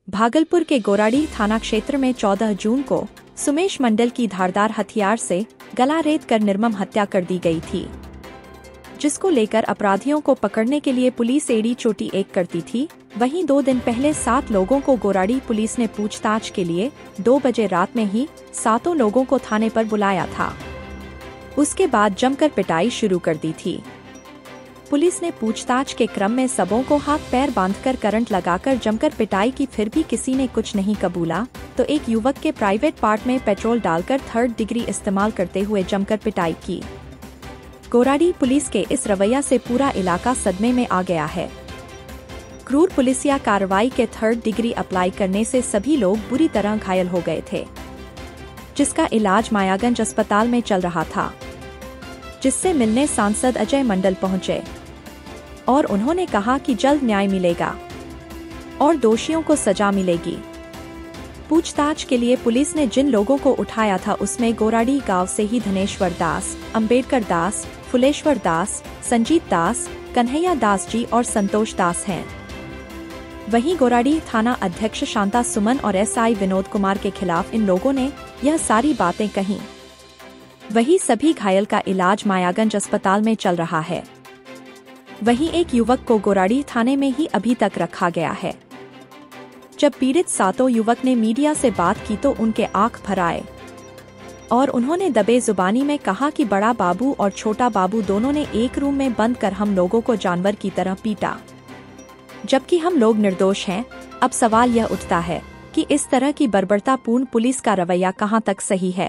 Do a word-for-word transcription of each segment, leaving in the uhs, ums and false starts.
भागलपुर के गोराड़ी थाना क्षेत्र में चौदह जून को सुमेश मंडल की धारदार हथियार से गला रेत कर निर्मम हत्या कर दी गई थी, जिसको लेकर अपराधियों को पकड़ने के लिए पुलिस एड़ी चोटी एक करती थी। वहीं दो दिन पहले सात लोगों को गोराड़ी पुलिस ने पूछताछ के लिए दो बजे रात में ही सातों लोगों को थाने पर बुलाया था। उसके बाद जमकर पिटाई शुरू कर दी थी। पुलिस ने पूछताछ के क्रम में सबों को हाथ पैर बांधकर करंट लगाकर जमकर पिटाई की, फिर भी किसी ने कुछ नहीं कबूला तो एक युवक के प्राइवेट पार्ट में पेट्रोल डालकर थर्ड डिग्री इस्तेमाल करते हुए जमकर पिटाई की। गोराड़ी पुलिस के इस रवैया से पूरा इलाका सदमे में आ गया है। क्रूर पुलिसिया कार्रवाई के थर्ड डिग्री अप्लाई करने से सभी लोग बुरी तरह घायल हो गए थे, जिसका इलाज मायागंज अस्पताल में चल रहा था, जिससे मिलने सांसद अजय मंडल पहुंचे और उन्होंने कहा कि जल्द न्याय मिलेगा और दोषियों को सजा मिलेगी। पूछताछ के लिए पुलिस ने जिन लोगों को उठाया था उसमें गोराड़ी गांव से ही धनेश्वर दास, अंबेडकर दास, फुलेश्वर दास, संजीत दास, कन्हैया दास जी और संतोष दास हैं। वहीं गोराड़ी थाना अध्यक्ष शांता सुमन और एसआई विनोद कुमार के खिलाफ इन लोगों ने यह सारी बातें कहीं। वहीं सभी घायल का इलाज मायागंज अस्पताल में चल रहा है। वहीं एक युवक को गोराड़ी थाने में ही अभी तक रखा गया है। जब पीड़ित सातों युवक ने मीडिया से बात की तो उनके आंख भर आए और उन्होंने दबे जुबानी में कहा कि बड़ा बाबू और छोटा बाबू दोनों ने एक रूम में बंद कर हम लोगों को जानवर की तरह पीटा, जबकि हम लोग निर्दोष हैं। अब सवाल यह उठता है कि इस तरह की बर्बरतापूर्ण पुलिस का रवैया कहां तक सही है।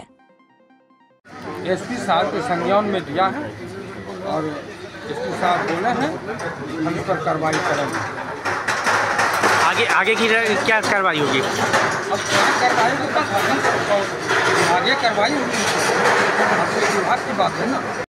एसपी साहब के संज्ञान में दिया है और एसपी साहब बोले हैं हम इस पर कार्रवाई करेंगे। आगे आगे की क्या कार्रवाई होगी? अब क्या कार्रवाई होगी, आगे कार्रवाई होगी, विभाग की बात है ना।